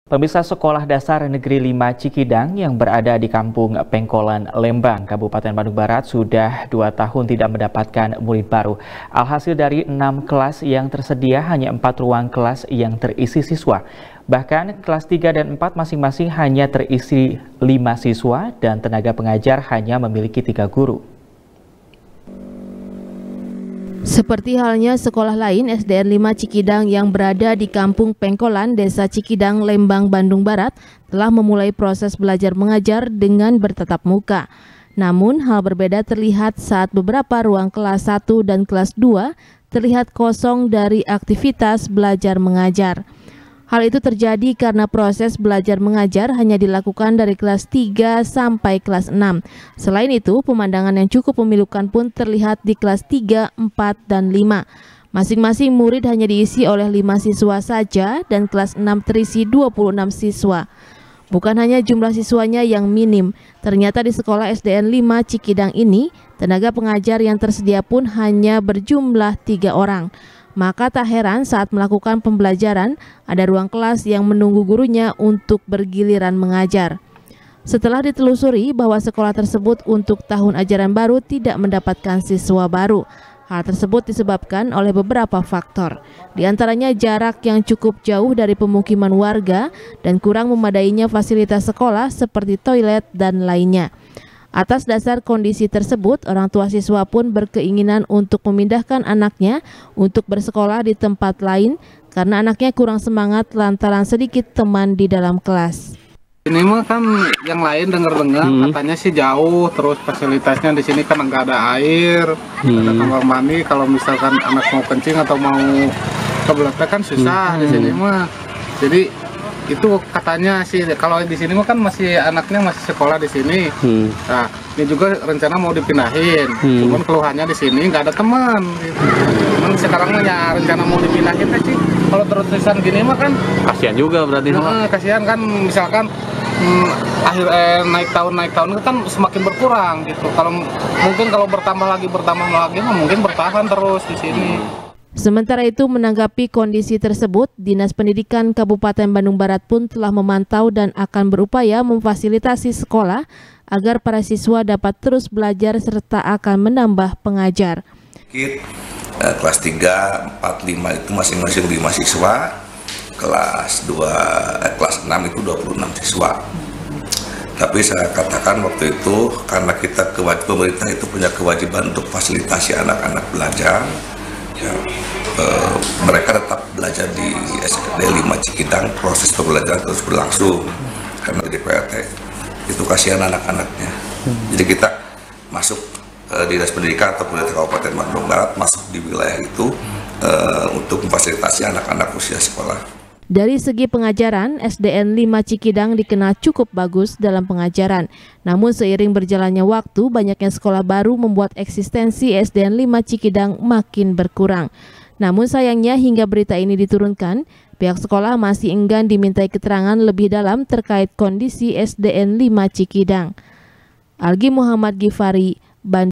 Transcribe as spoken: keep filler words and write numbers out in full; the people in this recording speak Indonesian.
Pemirsa, Sekolah Dasar Negeri lima Cikidang yang berada di Kampung Pengkolan, Lembang, Kabupaten Bandung Barat sudah dua tahun tidak mendapatkan murid baru. Alhasil dari enam kelas yang tersedia hanya empat ruang kelas yang terisi siswa. Bahkan kelas tiga dan empat masing-masing hanya terisi lima siswa dan tenaga pengajar hanya memiliki tiga guru. Seperti halnya sekolah lain, S D N lima Cikidang yang berada di Kampung Pengkolan, Desa Cikidang, Lembang, Bandung Barat telah memulai proses belajar mengajar dengan bertatap muka. Namun hal berbeda terlihat saat beberapa ruang kelas satu dan kelas dua terlihat kosong dari aktivitas belajar mengajar. Hal itu terjadi karena proses belajar mengajar hanya dilakukan dari kelas tiga sampai kelas enam. Selain itu, pemandangan yang cukup memilukan pun terlihat di kelas tiga, empat, dan lima. Masing-masing murid hanya diisi oleh lima siswa saja dan kelas enam terisi dua puluh enam siswa. Bukan hanya jumlah siswanya yang minim, ternyata di sekolah S D N lima Cikidang ini, tenaga pengajar yang tersedia pun hanya berjumlah tiga orang. Maka tak heran saat melakukan pembelajaran, ada ruang kelas yang menunggu gurunya untuk bergiliran mengajar. Setelah ditelusuri bahwa sekolah tersebut untuk tahun ajaran baru tidak mendapatkan siswa baru. Hal tersebut disebabkan oleh beberapa faktor. Di antaranya jarak yang cukup jauh dari pemukiman warga dan kurang memadainya fasilitas sekolah seperti toilet dan lainnya. Atas dasar kondisi tersebut, orang tua siswa pun berkeinginan untuk memindahkan anaknya untuk bersekolah di tempat lain karena anaknya kurang semangat lantaran sedikit teman di dalam kelas. Ini mah kan yang lain dengar-dengar hmm. katanya sih jauh, terus fasilitasnya di sini kan nggak ada air, hmm. ada kamar mandi. Kalau misalkan anak mau kencing atau mau kebelet kan susah hmm. di sini mah. Jadi itu katanya sih, kalau di sini kan masih anaknya masih sekolah di sini. Hmm. Nah, ini juga rencana mau dipindahin. Hmm. Cuman keluhannya di sini nggak ada teman. Gitu. Cuman sekarang mah ya rencana mau dipindahin sih. Kalau terus-terusan gini mah kan kasihan juga berarti. Nah, kasihan kan misalkan hmm, akhir eh, naik tahun naik tahun kan semakin berkurang gitu. Kalau mungkin kalau bertambah lagi bertambah lagi mah mungkin bertahan terus di sini. Hmm. Sementara itu, menanggapi kondisi tersebut, Dinas Pendidikan Kabupaten Bandung Barat pun telah memantau dan akan berupaya memfasilitasi sekolah agar para siswa dapat terus belajar serta akan menambah pengajar. Kelas tiga, empat, lima itu masing-masing lima siswa, kelas dua, eh, kelas enam itu dua puluh enam siswa. Tapi saya katakan waktu itu karena kita kewajiban pemerintah itu punya kewajiban untuk fasilitasi anak-anak belajar. Ya, eh, mereka tetap belajar di S D N lima Cikidang, proses pembelajaran terus berlangsung karena di P R T itu kasihan anak-anaknya. Jadi kita masuk eh, Dinas Pendidikan atau Pemerintah Kabupaten Bandung Barat masuk di wilayah itu eh, untuk memfasilitasi anak-anak usia sekolah. Dari segi pengajaran, S D N lima Cikidang dikenal cukup bagus dalam pengajaran. Namun seiring berjalannya waktu, banyaknya sekolah baru membuat eksistensi S D N lima Cikidang makin berkurang. Namun sayangnya hingga berita ini diturunkan, pihak sekolah masih enggan dimintai keterangan lebih dalam terkait kondisi S D N lima Cikidang. Algi Muhammad Gifari, Bandung.